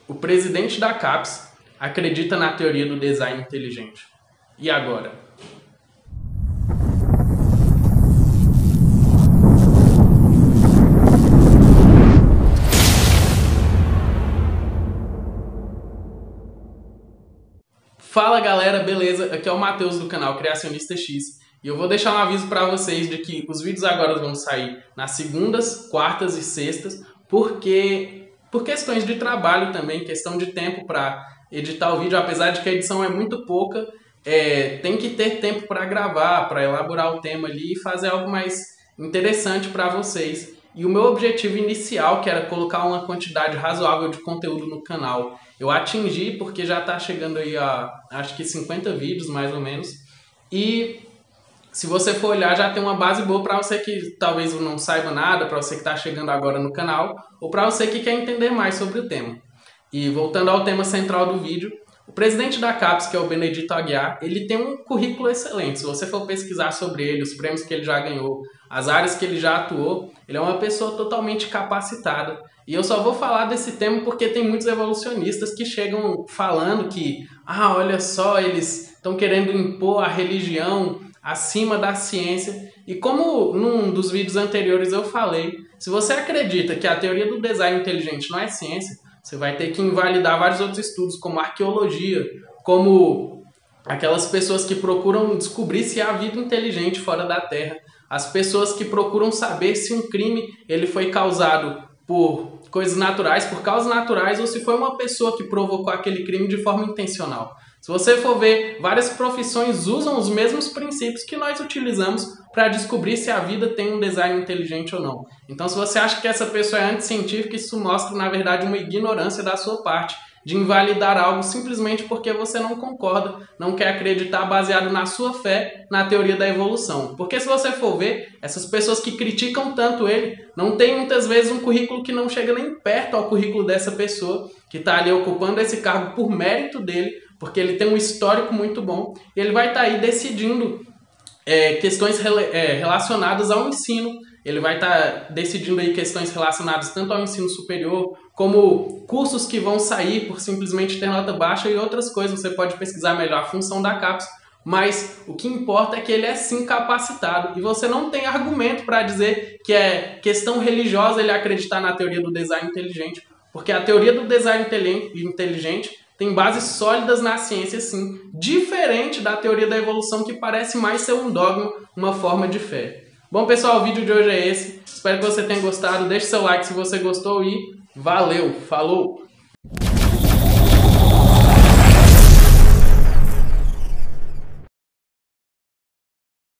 O presidente da CAPES acredita na teoria do design inteligente. E agora? Fala galera, beleza? Aqui é o Matheus do canal Criacionista X e eu vou deixar um aviso para vocês de que os vídeos agora vão sair nas segundas, quartas e sextas por questões de trabalho também, questão de tempo para editar o vídeo, apesar de que a edição é muito pouca, tem que ter tempo para gravar, para elaborar o tema ali e fazer algo mais interessante para vocês. E o meu objetivo inicial, que era colocar uma quantidade razoável de conteúdo no canal, eu atingi porque já está chegando aí a acho que 50 vídeos mais ou menos. E se você for olhar, já tem uma base boa para você que talvez não saiba nada, para você que está chegando agora no canal, ou para você que quer entender mais sobre o tema. E voltando ao tema central do vídeo, o presidente da CAPES, que é o Benedito Aguiar, ele tem um currículo excelente. Se você for pesquisar sobre ele, os prêmios que ele já ganhou, as áreas que ele já atuou, ele é uma pessoa totalmente capacitada. E eu só vou falar desse tema porque tem muitos evolucionistas que chegam falando que, olha só, eles estão querendo impor a religião acima da ciência. E como num dos vídeos anteriores eu falei, se você acredita que a teoria do design inteligente não é ciência, você vai ter que invalidar vários outros estudos, como arqueologia, como aquelas pessoas que procuram descobrir se há vida inteligente fora da Terra, as pessoas que procuram saber se um crime ele foi causado por coisas naturais, por causas naturais, ou se foi uma pessoa que provocou aquele crime de forma intencional. Se você for ver, várias profissões usam os mesmos princípios que nós utilizamos para descobrir se a vida tem um design inteligente ou não. Então, se você acha que essa pessoa é anticientífica, isso mostra, na verdade, uma ignorância da sua parte de invalidar algo simplesmente porque você não concorda, não quer acreditar baseado na sua fé na teoria da evolução. Porque se você for ver, essas pessoas que criticam tanto ele, não tem muitas vezes um currículo que não chega nem perto ao currículo dessa pessoa que está ali ocupando esse cargo por mérito dele, porque ele tem um histórico muito bom, e ele vai estar aí decidindo questões relacionadas ao ensino. Ele vai estar decidindo aí questões relacionadas tanto ao ensino superior, como cursos que vão sair por simplesmente ter nota baixa e outras coisas. Você pode pesquisar melhor a função da CAPES, mas o que importa é que ele é sim capacitado. E você não tem argumento para dizer que é questão religiosa ele acreditar na teoria do design inteligente, porque a teoria do design inteligente tem bases sólidas na ciência, sim, diferente da teoria da evolução, que parece mais ser um dogma, uma forma de fé. Bom, pessoal, o vídeo de hoje é esse. Espero que você tenha gostado. Deixe seu like se você gostou e valeu, falou!